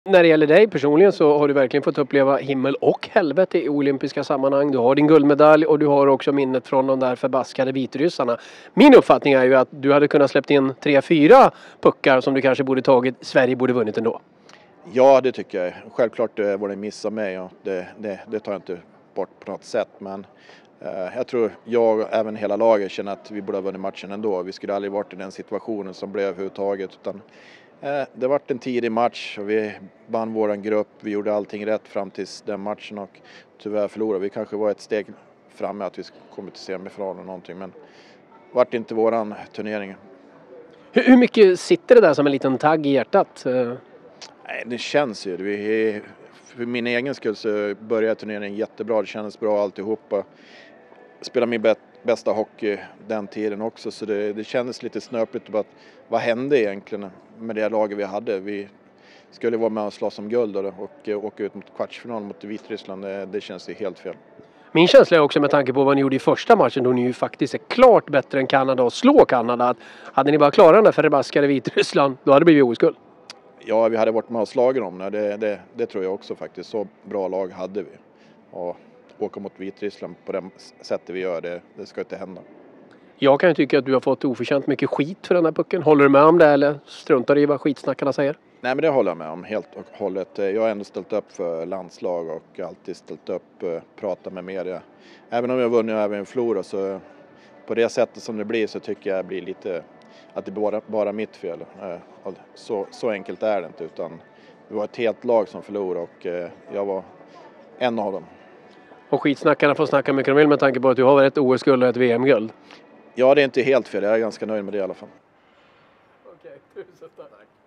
När det gäller dig personligen så har du verkligen fått uppleva himmel och helvete i olympiska sammanhang. Du har din guldmedalj och du har också minnet från de där förbaskade vitryssarna. Min uppfattning är ju att du hade kunnat släppt in 3-4 puckar som du kanske borde tagit. Sverige borde vunnit ändå. Ja, det tycker jag. Självklart var det en miss av mig och det tar jag inte bort på något sätt. Men jag tror jag och även hela laget känner att vi borde ha vunnit matchen ändå. Vi skulle aldrig varit i den situationen som blev överhuvudtaget. Utan det var en tidig match och vi vann våran grupp. Vi gjorde allting rätt fram till den matchen och tyvärr förlorade. Vi kanske var ett steg framme att vi kommer till semifinal eller någonting. Men det var inte våran turnering. Hur mycket sitter det där som en liten tagg i hjärtat? Nej, det känns ju. För min egen skull så började turneringen jättebra. Det kändes bra alltihopa. Spelade min bästa hockey den tiden också. Så det kändes lite snöpligt. Vad hände egentligen med det laget vi hade? Vi skulle vara med och slåss om guld och åka ut mot kvartsfinal mot Vitryssland. Det känns ju helt fel. Min känsla är också med tanke på vad ni gjorde i första matchen då ni ju faktiskt är klart bättre än Kanada och slå Kanada. Att hade ni bara klarat den där förbaskade Vitryssland då hade det blivit OS-guld. Ja, vi hade varit med och slagit dem. Det tror jag också faktiskt. Så bra lag hade vi. Och åka mot Vitryssland på det sättet vi gör, det ska inte hända. Jag kan ju tycka att du har fått oförtjänt mycket skit för den här pucken. Håller du med om det eller struntar du i vad skitsnackarna säger? Nej, men det håller jag med om helt och hållet. Jag har ändå ställt upp för landslag och alltid ställt upp pratat med media. Även om jag vunnit och även förlorat så på det sättet som det blir så tycker jag det blir lite att det är bara mitt fel. Så enkelt är det inte utan det var ett helt lag som förlorade och jag var en av dem. Och skitsnackarna får snacka mycket de vill med tanke på att du har ett OS-guld och ett VM-guld. Ja, det är inte helt fel. Jag är ganska nöjd med det i alla fall. Okej, tusen tack.